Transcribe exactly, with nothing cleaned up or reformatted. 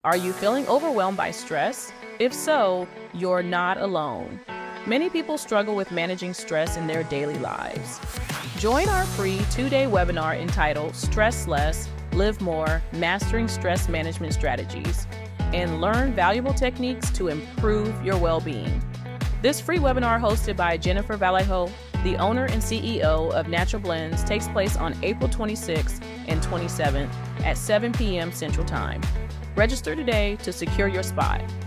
Are you feeling overwhelmed by stress? If so, you're not alone. Many people struggle with managing stress in their daily lives. Join our free two-day webinar entitled Stress Less, Live More, Mastering Stress Management Strategies, and learn valuable techniques to improve your well-being. This free webinar hosted by Jennifer Vallejo, the owner and C E O of Natural Blends, takes place on April twenty-sixth and twenty-seventh at seven p m Central Time. Register today to secure your spot.